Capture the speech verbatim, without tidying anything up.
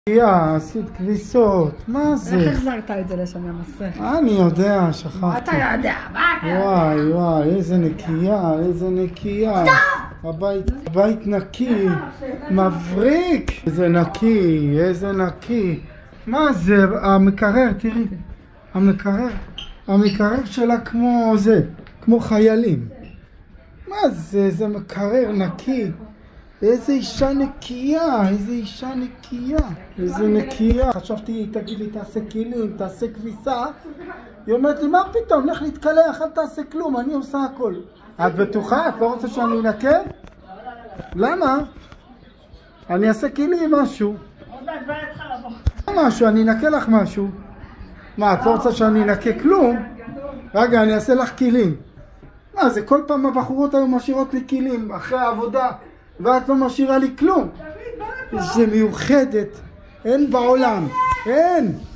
יא, עשית כביסות, מה זה? איך החזרת את זה לשם המסך? אני יודע, שכחתי. מה אתה יודע? מה אתה יודע? וואי וואי, איזה נקייה, איזה נקייה. הבית, הבית נקי, מבריק. איזה נקי, איזה נקי. מה זה? המקרר, תראי. המקרר, המקרר שלה כמו זה, כמו חיילים. מה זה? זה מקרר נקי. איזה אישה נקייה, איזה אישה נקייה, איזה נקייה. חשבתי, תגיד לי, תעשה כלים, תעשה כביסה. היא אומרת לי, מה פתאום, לך להתקלח, אל תעשה כלום, אני עושה הכל. את בטוחה? את לא רוצה שאני אנקה? למה? אני אעשה כלים משהו. משהו, אני אנקה לך משהו. מה, את לא רוצה שאני אנקה כלום? רגע, אני אעשה לך כלים. מה, זה כל פעם הבחורות היו משאירות לי כלים אחרי העבודה. ואת לא משאירה לי כלום. זה מיוחדת. אין בעולם. אין.